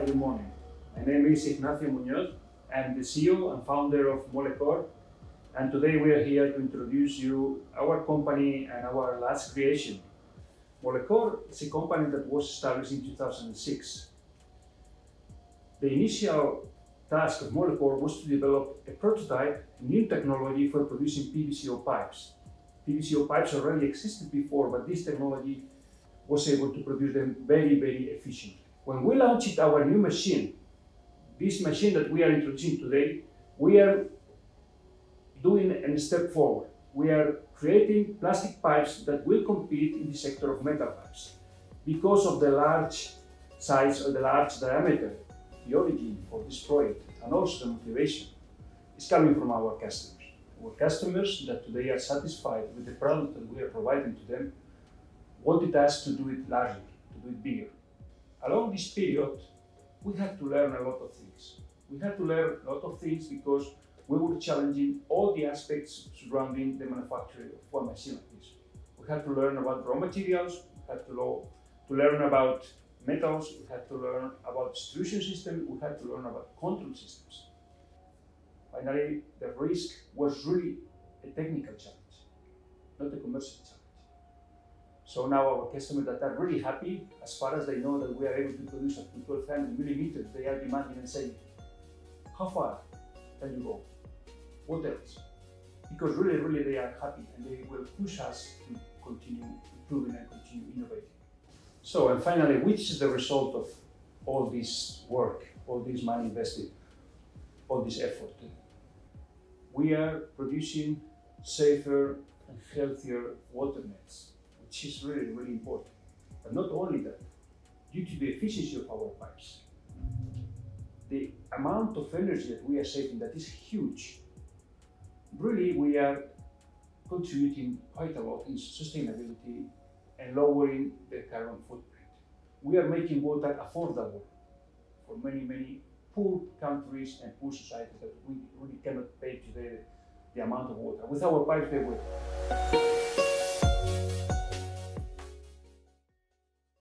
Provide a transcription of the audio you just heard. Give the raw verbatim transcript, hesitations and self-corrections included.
good morning. My name is Ignacio Muñoz. I'm the C E O and founder of Molecor, and today we are here to introduce you our company and our last creation. Molecor is a company that was established in two thousand six. The initial task of Molecor was to develop a prototype, new technology for producing P V C O pipes. P V C O pipes already existed before, but this technology was able to produce them very, very efficiently. When we launched our new machine, this machine that we are introducing today, we are doing a step forward. We are creating plastic pipes that will compete in the sector of metal pipes. Because of the large size or the large diameter, the origin for this project and also the motivation is coming from our customers. Our customers that today are satisfied with the product that we are providing to them wanted us to do it larger, to do it bigger. Along this period, we had to learn a lot of things. We had to learn a lot of things because we were challenging all the aspects surrounding the manufacturing of one machine like this. We had to learn about raw materials, we had to, lo to learn about metals, we had to learn about distribution systems, we had to learn about control systems. Finally, the risk was really a technical challenge, not a commercial challenge. So now our customers that are really happy, as far as they know that we are able to produce up to twelve hundred millimeters, they are demanding and saying, how far can you go? What else? Because really, really they are happy and they will push us to continue improving and continue innovating. So, and finally, which is the result of all this work, all this money invested, all this effort? We are producing safer and healthier water nets, which is really, really important. But not only that, due to the efficiency of our pipes, the amount of energy that we are saving, that is huge. Really, we are contributing quite a lot in sustainability and lowering the carbon footprint. We are making water affordable for many, many poor countries and poor societies that we really cannot pay today the amount of water. With our pipes, they will.